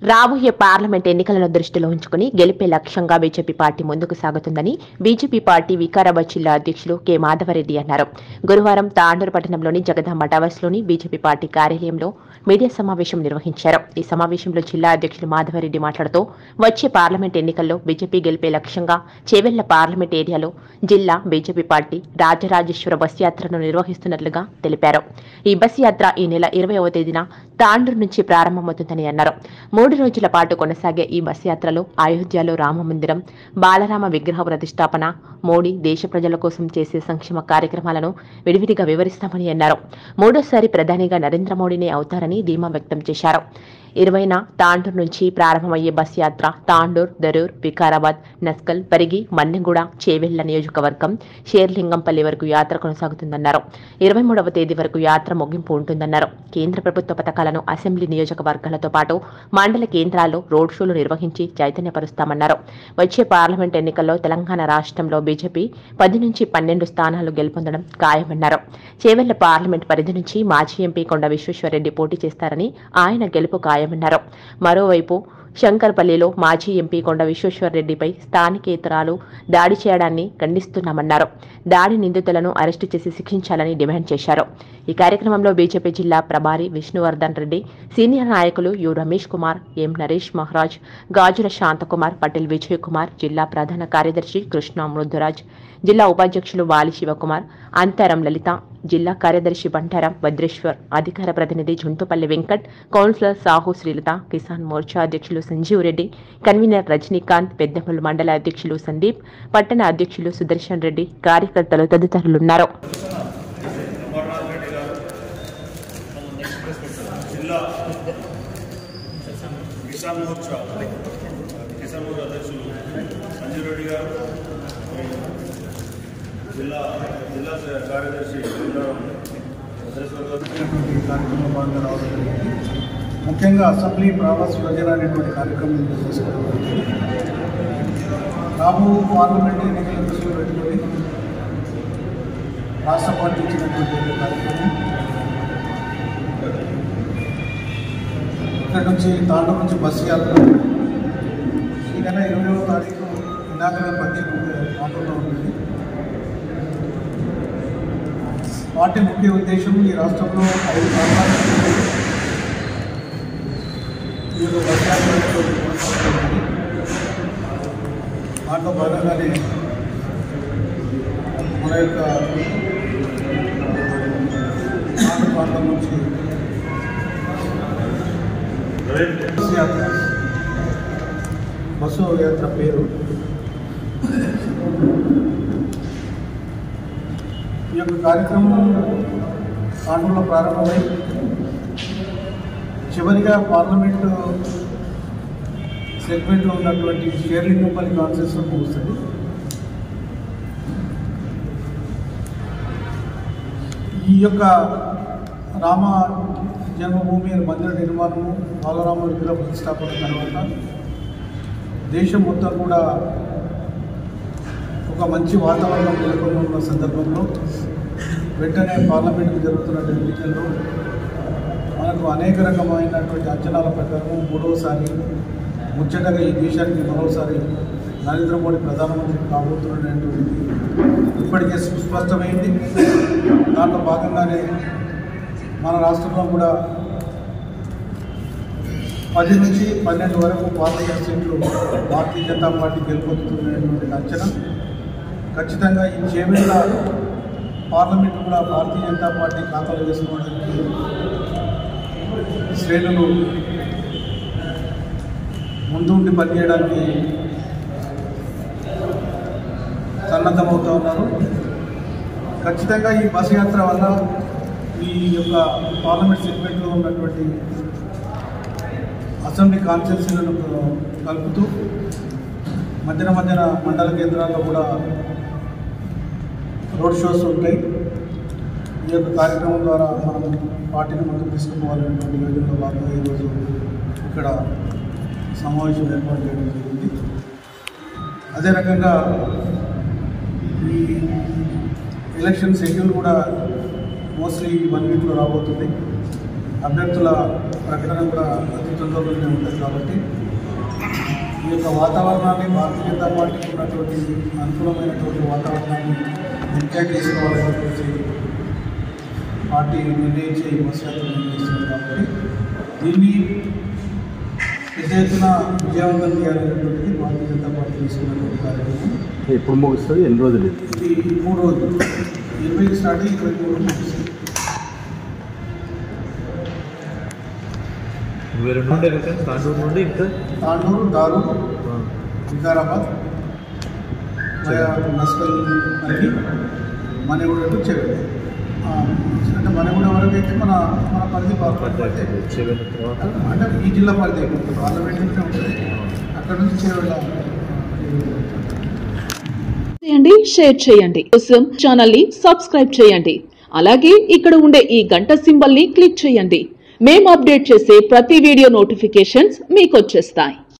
రాబోయే పార్లమెంట్ ఎన్నికలను దృష్టిలో ఉంచుకుని గెలిపే లక్ష్యంగా బీజేపీ పార్టీ ముందుకు సాగుతుందని బీజేపీ పార్టీ వికారాబాద్ జిల్లా అధ్యక్షులు కె మాధవరెడ్డి అన్నారు. గురువారం తాండూరు పట్టణంలోని జగదాంబ టవర్స్లోని బీజేపీ పార్టీ కార్యాలయంలో మీడియా సమావేశం నిర్వహించారు. ఈ సమావేశంలో జిల్లా అధ్యక్షులు మాధవరెడ్డి మాట్లాడుతూ వచ్చే పార్లమెంట్ ఎన్నికల్లో బీజేపీ గెలిపే లక్ష్యంగా చేవెళ్ల పార్లమెంట్ ఏరియాలో జిల్లా బీజేపీ పార్టీ రాజరాజేశ్వర బస్ యాత్రను నిర్వహిస్తున్నట్లుగా తెలిపారు. ఈ బస్ యాత్ర ఈ నెల 20వ తేదీన తాండూరు నుంచి ప్రారంభమవుతుందని అన్నారు. 3 రోజుల పాటు కొనసాగే ఈ బస్ యాత్రలో అయోధ్యలో రామమందిరం, బాలరామ విగ్రహ ప్రతిష్టాపన, మోడీ దేశ ప్రజల కోసం చేసే సంక్షేమ కార్యక్రమాలను విడివిడిగా వివరిస్తామని అన్నారు. మూడోసారి ప్రధానిగా నరేంద్ర మోడీనే అవుతారని ధీమా వ్యక్తం చేశారు. 20న తాండూరు నుంచి ప్రారంభమయ్యే బస్ యాత్ర తాండూరు, దరూర్, వికారాబాద్, నస్కల్, పరిగి, మన్నెగూడ, చేవెళ్ల నియోజకవర్గం, షేర్లింగంపల్లి వరకు యాత్ర కొనసాగుతుందన్నారు. 23వ తేదీ వరకు యాత్ర ముగింపు ఉంటుందన్నారు. కేంద్ర ప్రభుత్వ పథకాలను అసెంబ్లీ నియోజకవర్గాలతో పాటు మండల కేంద్రాల్లో రోడ్ షోలు నిర్వహించి చైతన్యపరుస్తామన్నారు. వచ్చే పార్లమెంట్ ఎన్నికల్లో తెలంగాణ రాష్ట్రంలో బీజేపీ 10 నుంచి 12 స్థానాలు గెలుపొందడం ఖాయమన్నారు. చేవెళ్ల పార్లమెంట్ పరిధి నుంచి మాజీ ఎంపీ కొండ విశ్వేశ్వరరెడ్డి పోటీ చేస్తారని, ఆయన గెలుపు ఖాయమన్నారు. మరోవైపు శంకర్పల్లిలో మాజీ ఎంపీ కొండ విశ్వేశ్వరరెడ్డిపై స్థానికేతరాలు దాడి చేయడాన్ని ఖండిస్తున్నామన్నారు. దాడి నిందితులను అరెస్టు చేసి శిక్షించాలని డిమాండ్ చేశారు. ఈ కార్యక్రమంలో బీజేపీ జిల్లా ప్రభారి విష్ణువర్ధన్ రెడ్డి, సీనియర్ నాయకులు యు రమేష్ కుమార్, ఎం నరేష్ మహారాజ్, గాజుల శాంతకుమార్, పటేల్ విజయ్ కుమార్, జిల్లా ప్రధాన కార్యదర్శి కృష్ణ మృదురాజ్, జిల్లా ఉపాధ్యక్షులు వాలి శివకుమార్, అంతరం లలిత, జిల్లా కార్యదర్శి బంటారం భద్రేశ్వర్, అధికార ప్రతినిధి జుంటుపల్లి వెంకట్, కౌన్సిలర్ సాహు శ్రీలత, కిసాన్ మోర్చా అధ్యక్షులు సంజీవ్ రెడ్డి, కన్వీనర్ రజనీకాంత్, పెద్దపల్లి మండల అధ్యక్షులు సందీప్, పట్టణ అధ్యక్షులు సుదర్శన్ రెడ్డి, కార్యకర్తలు తదితరులున్నారు. జిల్లా కార్యదర్శి కార్యక్రమంలో భాగంగా రావడం జరిగింది. ముఖ్యంగా అసెంబ్లీ ప్రావాస్ యోజన అనేటువంటి కార్యక్రమం తీసుకోవడం జరిగింది. రాబో పార్లమెంట్ ఎన్నికల దృష్టిలో పెట్టుకొని రాష్ట్ర పార్టీ ఇచ్చినటువంటి కార్యక్రమం ఇక్కడ నుంచి తాండూరు నుంచి బస్సు యాత్ర ఈ నెల 20వ తారీఖు ఇనాగరల్ పద్ధతి తాండూరులో ఉంటుంది. పార్టీ ముఖ్య ఉద్దేశం ఈ రాష్ట్రంలో 5 పార్లమెంట్ దాంట్లో భాగంగానే మన యొక్క ఆంధ్ర ప్రాంతం నుంచి బస్సు యాత్ర పేరు. ఈ యొక్క కార్యక్రమం తాండూరులో ప్రారంభమై చివరిగా పార్లమెంటు సెగ్మెంట్లో ఉన్నటువంటి షేర్లింగంపల్లి కాన్స్టిట్యూన్సీలో ముగుస్తుంది. ఈ యొక్క రామ జన్మభూమి మందిర నిర్మాణము, బాలరామ విగ్రహ ప్రతిష్టాపన తర్వాత దేశం మొత్తం కూడా ఒక మంచి వాతావరణం నెలకొని ఉన్న సందర్భంలో వెంటనే పార్లమెంట్కి జరుగుతున్న ఎన్నికల్లో మనకు అనేక రకమైనటువంటి అంచనాల ప్రకారం మూడవసారి ముచ్చటగా ఈ దేశానికి మరోసారి నరేంద్ర మోడీ ప్రధానమంత్రి కాబోతున్నటువంటిది ఇప్పటికే సుస్పష్టమైంది. దాంట్లో భాగంగానే మన రాష్ట్రంలో కూడా 10 నుంచి 12 వరకు పార్లమెంట్ సీట్లు భారతీయ జనతా పార్టీ గెలుపొందుతున్నటువంటి అంచనా. ఖచ్చితంగా ఈ చేవెళ్ల పార్లమెంట్ కూడా భారతీయ జనతా పార్టీ ఖాతాలో వేసుకోవడానికి శ్రేణులు ముందుండి పనిచేయడానికి సన్నద్ధమవుతూ ఉన్నారు. ఖచ్చితంగా ఈ బస్ యాత్ర వల్ల ఈ యొక్క పార్లమెంట్ సెగ్మెంట్లో ఉన్నటువంటి అసెంబ్లీ కాన్స్టిట్యూన్సీలను కలుపుతూ మధ్యన మండల కేంద్రాల్లో కూడా రోడ్ షోస్ ఉంటాయి. ఈ యొక్క కార్యక్రమం ద్వారా మనం పార్టీని ముందుకు తీసుకుపోవాలనేటువంటి యోజనలో భాగంగా ఈరోజు ఇక్కడ సమావేశం ఏర్పాటు చేయడం జరిగింది. అదే రకంగా ఈ ఎలక్షన్ షెడ్యూల్ కూడా మోస్ట్లీ 1 వీక్లో రాబోతుంది. అభ్యర్థుల ప్రకటన కూడా అతి తొందరలోనే ఉంటుంది. కాబట్టి ఈ యొక్క వాతావరణాన్ని భారతీయ జనతా పార్టీకి ఉన్నటువంటి అనుకూలమైనటువంటి వాతావరణాన్ని ఎంజాయ్ చేసుకోవాలని చెప్పేసి పార్టీ నిర్ణయించి బస్సు యాత్ర నిర్ణయిస్తుంది. కాబట్టి దీన్ని పెద్ద ఎత్తున విజయవంతం చేయాలనేటువంటిది భారతీయ జనతా పార్టీ తీసుకున్నటువంటి కార్యక్రమం. ఎప్పుడు ముగుస్తుంది? ఎన్ని రోజులు? ఇది 3 రోజులు, 20 స్టార్ట్ 23 ముగుస్తుంది. 22 తాండూరు నుండి ఇంకా తాండూరు, దారూర్, వికారాబాద్, నస్కల్ అని మణిగూడ టు చెవెల్. అంటే మణిగూడ వరకు అయితే మన పరిధి అంటే ఈ జిల్లా పరిధి అయిపోతుంది. పార్లమెంట్ ఉంటుంది, అక్కడ నుంచి చెవెల్. చేయండి, షేర్ చేయండి. కోసం ఛానల్ ని సబ్స్క్రైబ్ చేయండి. అలాగే ఇక్కడ ఉండే ఈ గంట సింబల్ ని క్లిక్ చేయండి. మేము అప్డేట్ చేసే ప్రతి వీడియో నోటిఫికేషన్స్ మీకు వచ్చేస్తాయి.